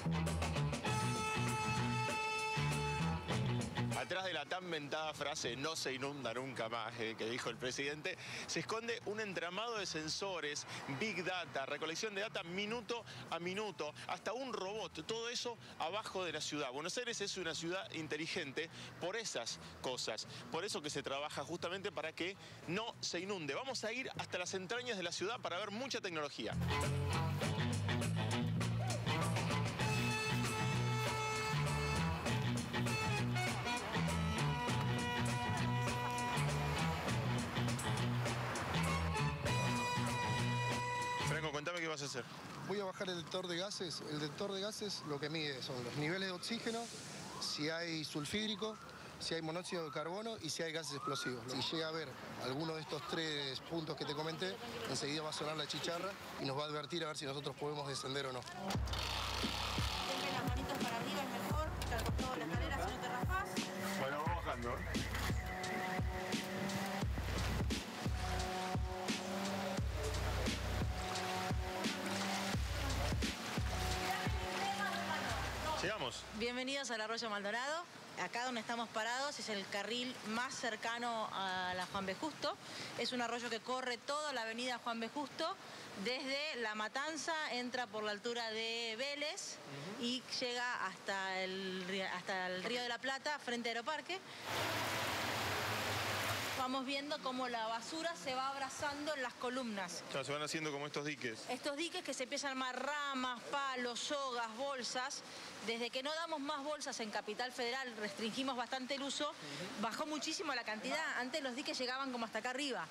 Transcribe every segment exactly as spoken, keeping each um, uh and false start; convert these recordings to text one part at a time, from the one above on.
Atrás de la tan mentada frase "no se inunda nunca más", eh, que dijo el presidente, se esconde un entramado de sensores, big data, recolección de data minuto a minuto, hasta un robot, todo eso abajo de la ciudad. Buenos Aires es una ciudad inteligente por esas cosas, por eso que se trabaja justamente para que no se inunde. Vamos a ir hasta las entrañas de la ciudad para ver mucha tecnología. Contame qué vas a hacer. Voy a bajar el detector de gases. El detector de gases lo que mide son los niveles de oxígeno, si hay sulfídrico, si hay monóxido de carbono y si hay gases explosivos. Si llega a ver alguno de estos tres puntos que te comenté, enseguida va a sonar la chicharra y nos va a advertir a ver si nosotros podemos descender o no. Denme las manitos para arriba, es mejor. Te al costado de la escalera si no te rafás. Bueno, vamos bajando. Llegamos. Bienvenidos al Arroyo Maldonado. Acá donde estamos parados es el carril más cercano a la Juan B. Justo. Es un arroyo que corre toda la avenida Juan B. Justo. Desde La Matanza, entra por la altura de Vélez uh-huh. y llega hasta el, hasta el Río de la Plata, frente a Aeroparque. Vamos viendo cómo la basura se va abrazando en las columnas. O sea, se van haciendo como estos diques. Estos diques que se empiezan a armar ramas, palos, sogas, bolsas. Desde que no damos más bolsas en Capital Federal, restringimos bastante el uso, uh-huh. bajó muchísimo la cantidad. Antes los diques llegaban como hasta acá arriba.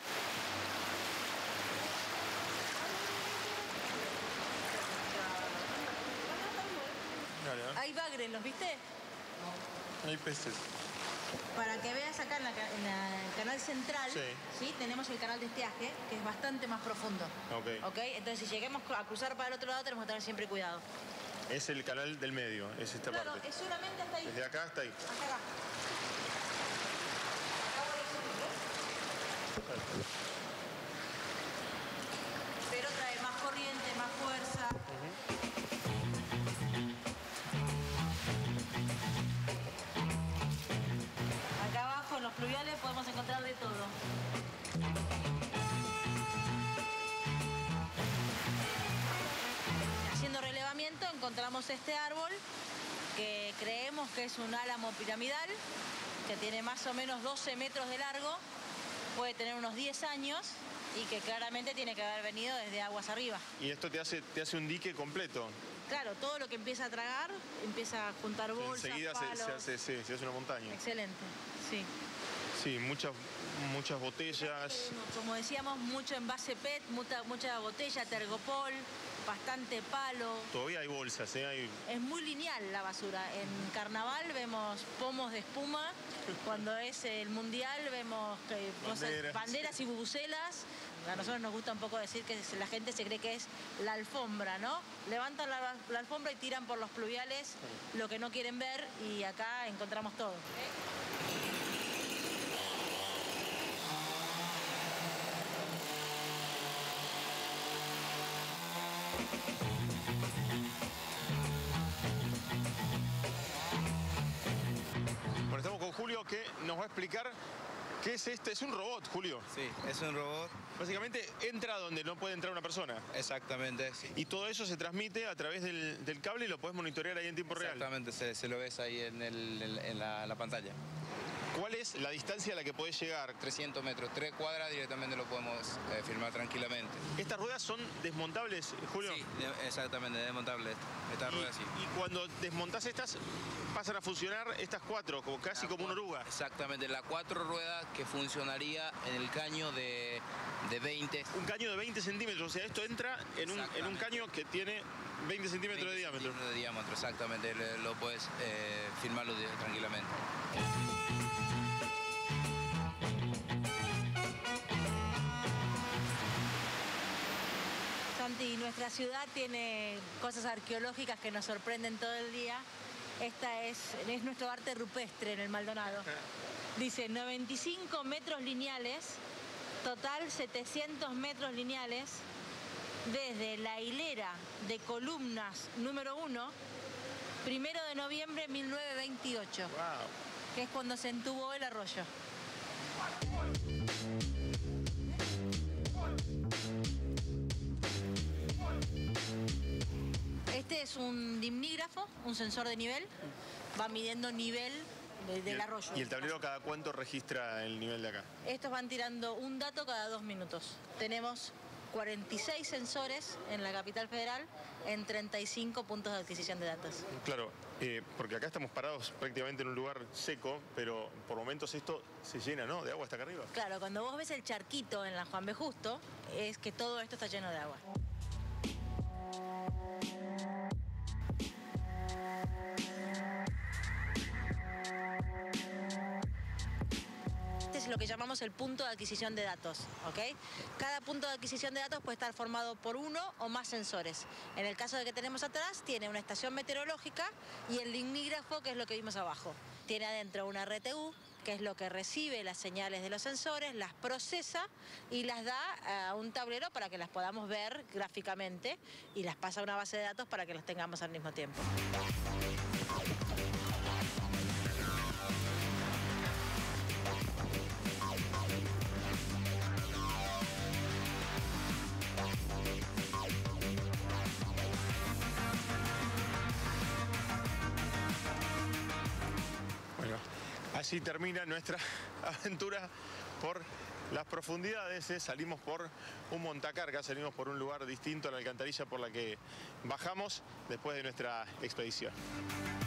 Dale, hay bagres, ¿los viste? No. Hay peces. Para que veas acá en, la, en la, el canal central, sí. ¿sí? Tenemos el canal de estiaje, que es bastante más profundo. Okay. ¿Ok? Entonces, si lleguemos a cruzar para el otro lado, tenemos que tener siempre cuidado. Es el canal del medio, es esta claro, parte. Es solamente hasta ahí. Desde acá hasta ahí. Hasta acá. Pero trae más corriente, más fuerza. Uh-huh. Acá abajo en los pluviales podemos encontrar de todo. Haciendo relevamiento encontramos este árbol que creemos que es un álamo piramidal, que tiene más o menos doce metros de largo, puede tener unos diez años y que claramente tiene que haber venido desde aguas arriba. ¿Y esto te hace, te hace un dique completo? Claro, todo lo que empieza a tragar, empieza a juntar bolsas, enseguida palos. Se, se, hace, sí, se hace una montaña. Excelente, sí. Sí, muchas, muchas botellas. Como decíamos, mucho envase P E T, mucha, mucha botella, tergopol, bastante palo. Todavía hay bolsas, ¿eh? Hay... Es muy lineal la basura. En carnaval vemos pomos de espuma, cuando es el mundial vemos que, banderas. Cosas, banderas y bubucelas. A nosotros nos gusta un poco decir que la gente se cree que es la alfombra, ¿no? Levantan la, la alfombra y tiran por los pluviales lo que no quieren ver y acá encontramos todo. Bueno, estamos con Julio que nos va a explicar qué es este. Es un robot, Julio. Sí, es un robot. Básicamente entra donde no puede entrar una persona. Exactamente, sí. Y todo eso se transmite a través del, del cable y lo puedes monitorear ahí en tiempo real. Exactamente, se, se lo ves ahí en, el, en, en la, la pantalla. ¿Cuál es la distancia a la que podés llegar? trescientos metros, tres cuadras directamente lo podemos eh, filmar tranquilamente. ¿Estas ruedas son desmontables, Julio? Sí, de, exactamente, desmontable esta, esta rueda sí. Y cuando desmontás estas, pasan a funcionar estas cuatro, como casi la como una oruga. Exactamente, la cuatro ruedas que funcionaría en el caño de, de veinte. Un caño de veinte centímetros, o sea, esto entra en un, en un caño que tiene veinte centímetros de diámetro. De diámetro, exactamente, lo puedes eh, filmarlo tranquilamente. Santi, nuestra ciudad tiene cosas arqueológicas que nos sorprenden todo el día. Esta es, es nuestro arte rupestre en el Maldonado. Dice noventa y cinco metros lineales, total setecientos metros lineales, desde la hilera de columnas número uno primero de noviembre de mil novecientos veintiocho, Wow. que es cuando se entubó el arroyo. Este es un dimnígrafo, un sensor de nivel, va midiendo nivel de- ¿Y del el- arroyo. ¿Y el tablero cada cuánto registra el nivel de acá? Estos van tirando un dato cada dos minutos. Tenemos cuarenta y seis sensores en la capital federal en treinta y cinco puntos de adquisición de datos. Claro, eh, porque acá estamos parados prácticamente en un lugar seco, pero por momentos esto se llena, ¿no?, de agua hasta acá arriba. Claro, cuando vos ves el charquito en la Juan B. Justo, es que todo esto está lleno de agua. Este es lo que llamamos el punto de adquisición de datos, ¿ok? Cada punto de adquisición de datos puede estar formado por uno o más sensores. En el caso de que tenemos atrás, tiene una estación meteorológica y el dimnígrafo, que es lo que vimos abajo. Tiene adentro una R T U, que es lo que recibe las señales de los sensores, las procesa y las da a un tablero para que las podamos ver gráficamente y las pasa a una base de datos para que las tengamos al mismo tiempo. Bueno, así termina nuestra aventura por las profundidades. ¿eh? Salimos por un montacarga, salimos por un lugar distinto a la alcantarilla por la que bajamos después de nuestra expedición.